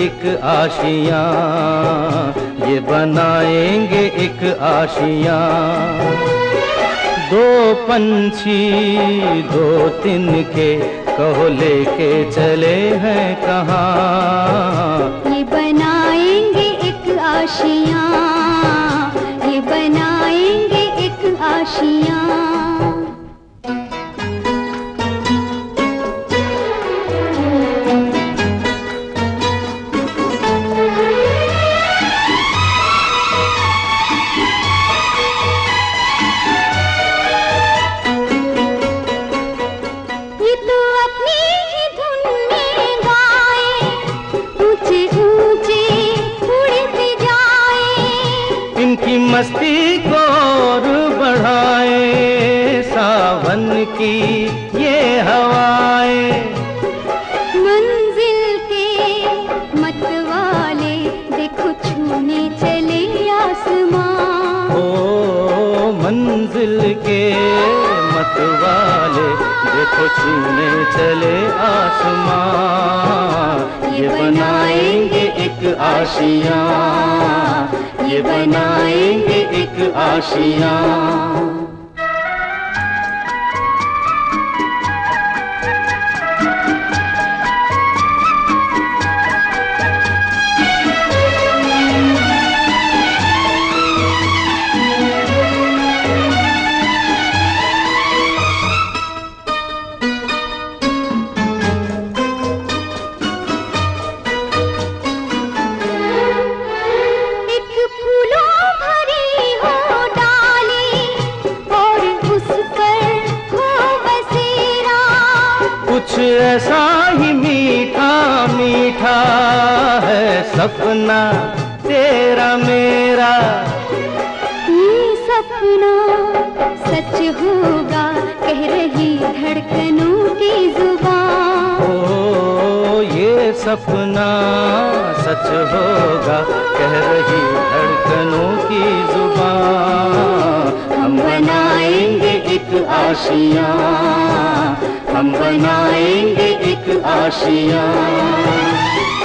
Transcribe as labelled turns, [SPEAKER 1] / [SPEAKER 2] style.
[SPEAKER 1] एक आशियाँ, ये बनाएंगे एक आशियाँ। दो पंछी दो तिनके कहो लेके चले हैं कहाँ।
[SPEAKER 2] ये बनाएंगे एक आशियाँ, ये बनाएंगे एक आशियाँ।
[SPEAKER 1] इनकी मस्ती को और बढ़ाए सावन की ये हवाएं।
[SPEAKER 2] मंजिल के मतवाले देखो छूने चले आसमां।
[SPEAKER 1] ओ मंजिल के मतवाले देखो छूने चले आसमां। ये बनाएंगे एक आशियाँ, ये बनाएंगे एक आशियाँ। कुछ ऐसा ही मीठा मीठा है सपना तेरा मेरा।
[SPEAKER 2] ये सपना सच होगा कह रही धड़कनों की जुबान।
[SPEAKER 1] ओ ये सपना सच होगा कह रही धड़कनों की जुबान। हम बनाएंगे एक आशियाँ, हम बनाएंगे एक आशियाँ।